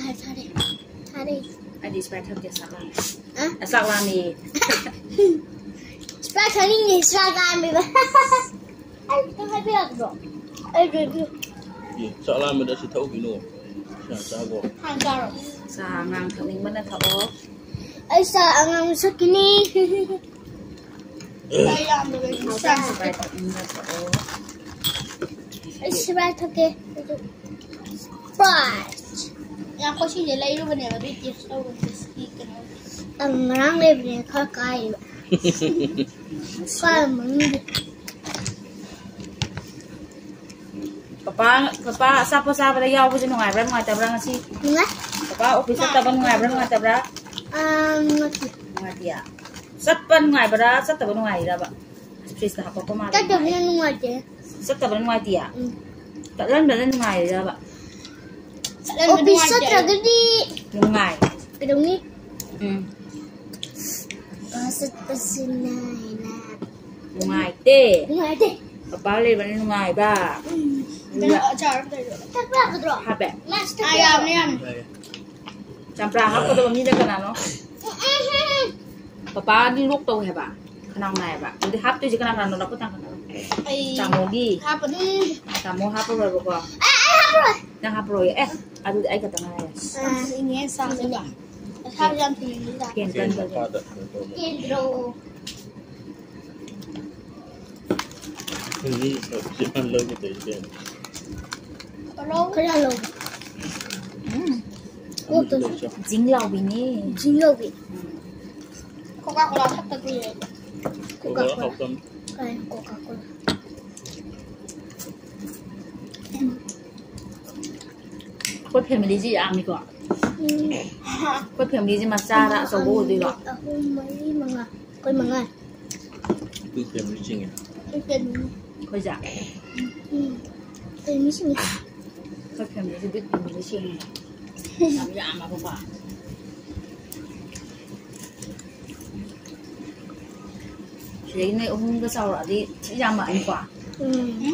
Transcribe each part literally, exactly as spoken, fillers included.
Thare, thare. Adi spray thap dia sak lami. Ah, sak lami. Spray thani ni sak lami ba. Ai, tu hai biết rồi. Ai rồi. Sak lami dah si tahu kino. Sa sa go. Hàng ra rồi. Sa ngang thap ning mana thap oh. Ai sa ngang sakini. Ai làm được Sa spray thap ning mana thap oh. Ai spray thap ke. Spray. Yang kau sih jelai lu bener bener tips tau bener kenal. Orang le bener kau kai. Kau mungkin. Papa, papa, siapa siapa dah yau punya ngai berang ngai tabra ngasi. Ngai? Papa, office taban ngai berang ngai tabra. Um, ngai. Ngai dia. Sat pan ngai berang, sat taban ngai dah ba. Office dah apa pemar. Tak ada yang ngai je. Sat taban ngai dia. Tak lan lan ngai dah ba. Office tergedi. Ngai. Kedung ni. Hmm. Pasat pasinai nak. Ngai te. Ngai te. Papa le ban ngai ba. Dah ajar tu. Tak berapa tu? Habe. Master ayam ni kan. Campra hap ko to mi da kana no. Papa di luk to he ba. Kanang nai ba. Di hap tu je kana kana no ko tang kana. Tamu di. Apa ni? Tamu hap ro ro ko. Nang hap ro eh. Adu ai ka tang ai. Ah, ini sang juga. Sang jam tinggi dah. Kian kan ba. Kendro. Ini siapa lagi tu je? Kalau kalau. Hmm. Oh tu. Jing lau bi ni. Jing lau bi. Coca-Cola tak tahu ya. Coca-Cola. Kan Coca-Cola. Kau family je yang ni ko. Kau family je masa dah so bo tu lo. Aku mai manga. Kau manga. Tu family je ni. Itu. Kau jak. Hmm. Ini sini. Kau family je bit family je ni. Nam ya ma papa. Jadi ni umum ke sahur adi, siapa mak ni kuah. Hmm.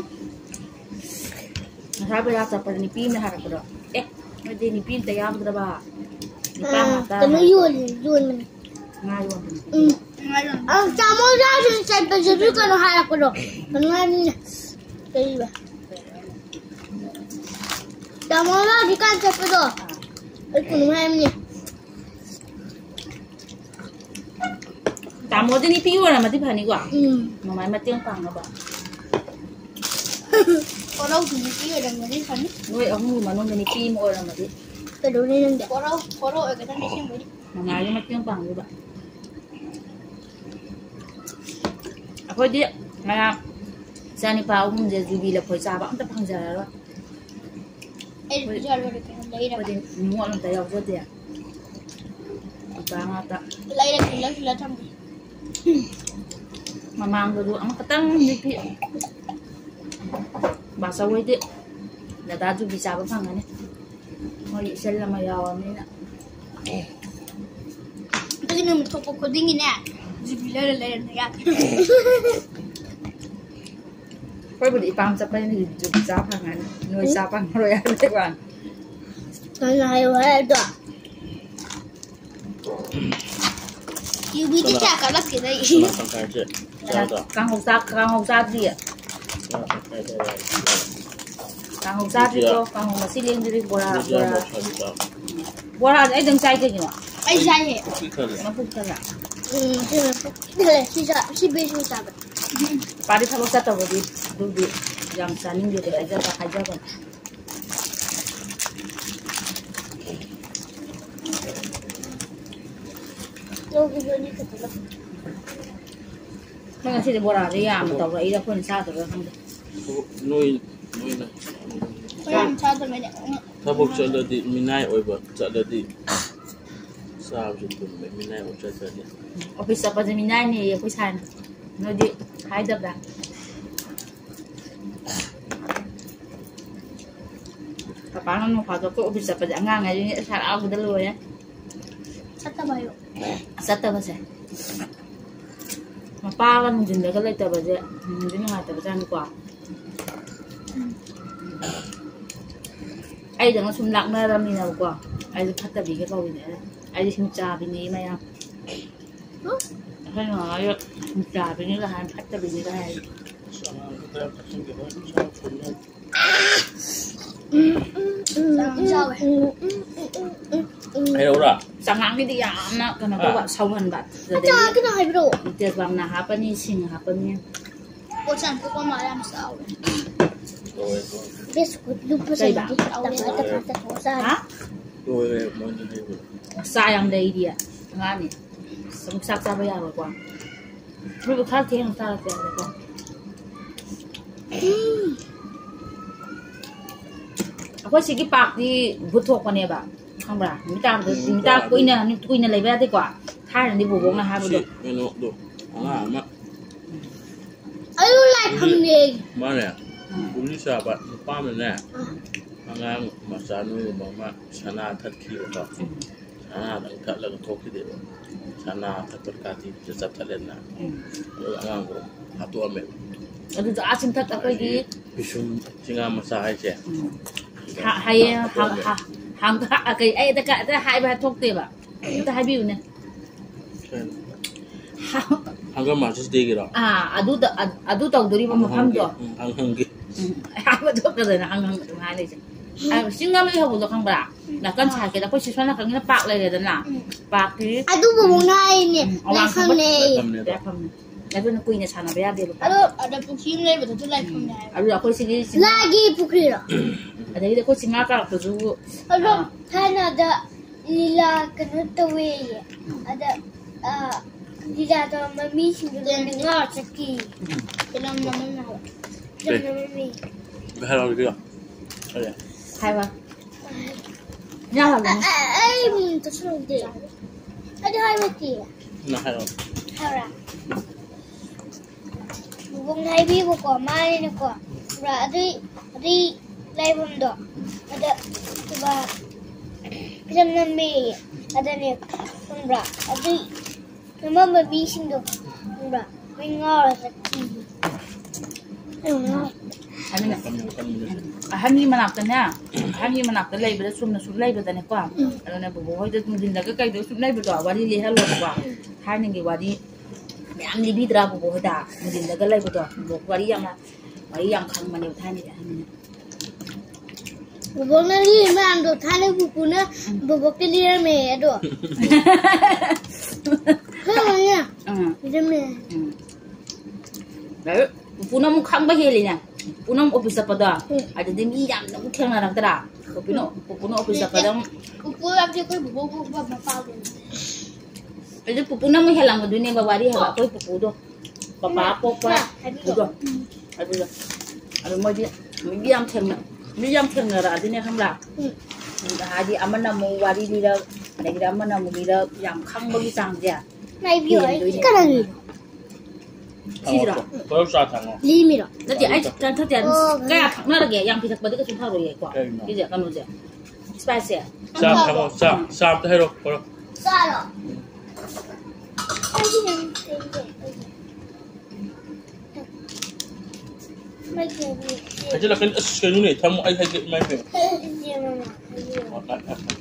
Saya berjaya sampai ni pin dah harap ber. Eh, nanti ni pin tak yang berapa? Ni pam mata. Kamu yul yul mana? Ngayon. Hmm. Ngayon. Ah, kamu dah saya berjaya kalau harap ber. Kenapa ni? Kaya. Kamu dah di kan saya ber. Aku nama ni. Tamu tu ni pin orang mati pani kuah. Hmm. Mamai mati yang pang apa? Orang tu ni dia dah mesti kan? Noi aku mana ni pin orang mati. Kedua ni nenda. Orang orang kita ni sih mesti. Mamai mati yang pang juga. Apa dia? Mana? Saya ni pau pun jadi bila pun sahabat entah pang jalan lah. Eh, jalan ada kan? Lagi dah. Apa dia? Muat orang tayar apa dia? Apa ngata? Lagi dah gila gila campur. Mamang dulu, ang katang ni pi. Bahasa wei dia. Dah tahu bisa apa pang ni. Mau isel lama yawan ni nak. Tapi ni mungkin kau coding ini ah. Jibila le le ni kan. Kau boleh paham siapa ni bisa pang ni. Noi siapa pang roya tu kan. Mana hai hai tu. You be the cat kalau kita ini. Sama pakai je. Kang hong sa, kang hong sa dia. Sama pakai je. Kang hong sa dia tu, kang hong masih leng diri bola bola. Dia Bola ada yang saya ke ni? Ai saya. Mampu tak? Hmm, dia dia si sa si besu sa. Padi thabo sa tahu di di jam saning dia aja tak aja kan. Lo video ni kata. Mana sih bola dia am tahu ida pun sa tu kan. Noi noi na. Kau cara mana? Tabuk saya di minai oiba, saya di sahab itu minai oiba saya. Office apa je minai ni aku san. No di hai dah dah. Kapan mau kau tu office apa je angang aja ni saya aku dulu ya. Satu bayu. Satu bahasa. Mapakan mungkin dah kalau itu bahasa, mungkin nggak tahu bahasa ni kuah. Ay, jangan sumlak na rami na kuah. 아이들 갖다 비게 거기네. 아이들 진짜 비니마야. 어? 하나 아이 진짜 비니가 한 갖다 비니가 해. hay đâu ra Sangang ni dia anak kena bawa sawan bat. Jadi Jangan kena hai bro. dia bang nah apa ni sing apa ni. Bosan ko malam sao. rồi Biscuit lupa sa di kata kata bosan. Ha? rồi mọi người hay rồi Sayang dari dia. Ngan ni. Sengsak sa ba ya rồi quang. Rồi khát thiên sa la rồi quang. Ako sige pak di butok pa niya ba? Không bà, người ta người ta quên nè, quên nè lấy về đây quả, thay là đi bổ bông là hai mươi độ. menu tuh ah mak Ayo like hamne. mana uli sahabat lupa mana angang masa nu mama sana thật khi đó sana đang thật là thốt cái điều sana thật tất cả thìจะจับทะเลนะangang ko satu amet. Aduh, asin thật apa ini? Bisum singa masa aja. Hai hang hang cái ấy ta cả ta hai ba thốt tiền à? Ta hai biểu nè. Hanggang masih sedikit lah. À, adu ta adu tàu dari mà ham đó. Hanggang gitu. Hai ba thốt cái này hang hang tụi hai này chứ. À, sinh năm ấy học được không bà? Là con trai cái đó có chỉ là cái nó bạc này là là bạc thì. Aduh bubung nai ni. Like hamne. Đẹp không? Để tôi quỳ nhà sàn là bé đi luôn. Aduh ada pukim ni betul tu like hamne. Aduh, aku sini Lagi pukri lah. ada kita aku singa kalau tu juga. Aduh, kan ada lila kena tawe. Ada ah lila tu mami sih dengar cakap. Dalam nama nama. Dalam mami. Behar lagi lah. Ada. Hai ba. Nhau là Ai tu suruh dia. Ada hai mati. Nah, hai lah. Hara. Bubung hai bi buku mai ni ko. Berarti di lai bum do. Ada coba film nami ada ni kumbra. Ada nama babi sing do. Kumbra. Mengar sakti. Hani na. Hani manak na. Hani manak na lay bada sum na sum lay bada na kwa. Ano na bubu hoy dat mudin daga kay do sum lay bada wali li halo kwa. Hani ngi wali am li bidra bubu da mudin daga lay bada. Bu wali yang wali yang khang mani thani hani. Bubuk ni memang do thani buku na bubuk ke dia me do. Ha ya. Hmm. Dia me. Đấy, phụ nữ muốn khăng bao nhiêu liền nè, phụ nữ office apa dah, ada dia minyak nak mungkin nak nak terah, phụ nữ phụ nữ office apa dah, Buku apa dia kau bubuk buku apa apa. itu phụ nữ mới hilang dunia bawa dia, apa kau phụ tu, papa apa apa, betul, betul, ada mau dia, medium tengah, medium tengah lah, dunia hamlah, hadi aman nama wari dia, ada kita aman nama dia yang khăng bao nhiêu sang dia, Mai biar sekarang ni. Sira. Kalau saat tangga. Limi lah. Nanti ay kan tadi kayak nak lagi yang kita pada ke sumpah roye kau, dia kan roye, spicy. Saat tangga, saat saat tu hero. Kalau Salah. Mai kebi. aja lah kan sekarang ni, tamu ay hay main film. Ya mama.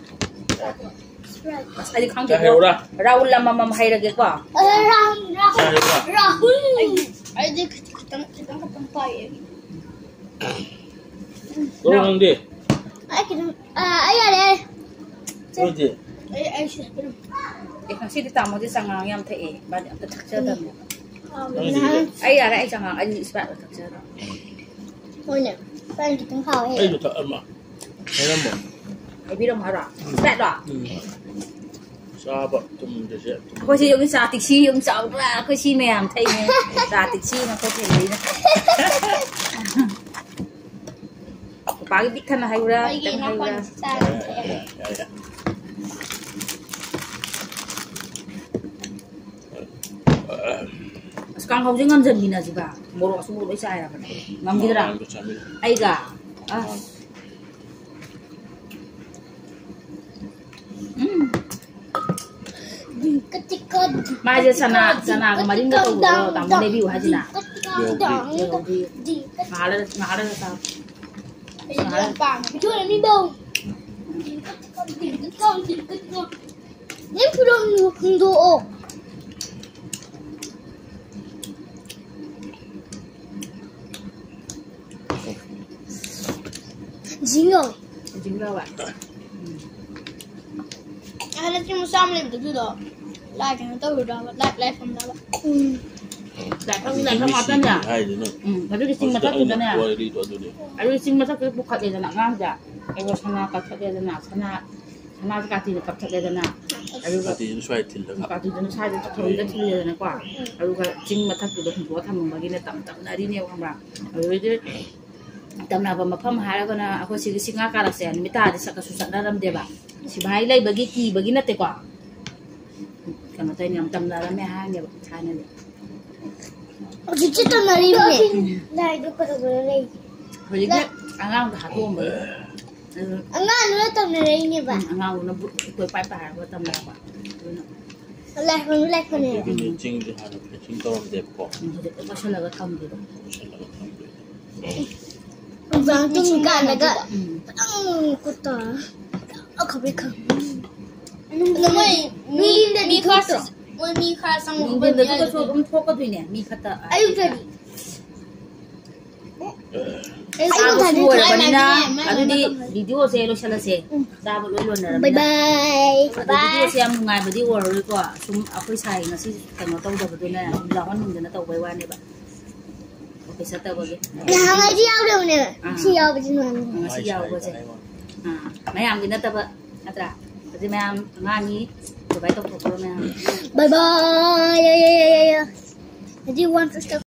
Mas adi khang Dah hero dah. Raul lama mama hai lagi kau. Ram Dah hero dah. Rahul. Ay dia ketang ketang ketang pai. Orang dia. Ay kita ah ay ada. Orang dia. Ay ay sudah belum. Eh kan sih ditamu di sangang yang teh, banyak ketak cerita. Orang dia. Ay ada ay sangang ay ispat ketak cerita. Oh ni. Pan kita kau Ay eh. tu tak emak. Ay nama. Ay bilang marah, ispat dah. Sahabat tu menjadi. Aku sih yung sa tiksi yung sa lah, aku sih meyam teh ni sa tiksi nak kau pilih. Aku pagi dikan lah hayura, Lagi dikan nak hayura. konsen. Ya ya. Sekarang kau jangan jadi nasi bah, moro semua boleh saya kan. Ngam gitu dah. Ay ga. Ah. Hmm. Ketika Maja sana sana kemarin dah tahu tamu Dewi wajib nak. ketika di di Ngalah ngalah tak. Jangan bang. Itu ni bang. Di ketika di ketika 흥도옥 징어 chính đâu ạ Ada cuma sambil itu dah. Like yang tahu dah, like like from dah. Hmm. đại không đại không ngọt nữa nhỉ hai đứa nữa ừ và cái sinh mà thắt được nè qua đi qua đi à cái sinh mà thắt cái bục khát đây là ngang ra cái cái sana cắt thắt đây là sana sana cái gì cắt thắt đây là cái cái gì nó xoay thịt là cái gì nó sai cái thôi cái gì là quả cái cái sinh mà thắt được được của thằng mà cái này tẩm tẩm lại đi nhiều không bạn rồi cái tầm nào mà phàm hai cái na aku sih singa kalah sih nih tadi saka susah dalam dia bang si bahai lagi bagi ki bagi nanti quả karena tadi yang tầm dalam ya hanya hanya Kita tu nari ni. Lah itu kata boleh. Jadi kan angang dah tu ambil. Angan lu tu nari ni ba. Angang lu nak buat pai pai buat tambah apa. Lah pun lah pun ni. cái chinh thì hàng cái chinh to đẹp quá Jadi pasal lagi kamu tu. Bang tu kan agak. Ang kota. Aku berkah. Namai mi mi kata. Mi kata sang. Mungkin dah tu tu kamu fokus tu ni, mi kata. Ayu tadi. Aku suruh bani na, aku di video saya lo salah saya. Dah boleh lo nara. Bye bye. Video saya mengai badi war ko. Sum aku sai nasi tengok tahu dah betul na. Lawan mungkin na tahu bayar ni ba. Okay, sa tahu bagi. Yang ngaji awal ni. Siapa macam mana? Masih jauh aja. Ah, mayam kita tahu atra. Jadi mayam ngani, coba itu pokok mayam. Bye bye. Ya ya ya ya. Jadi one first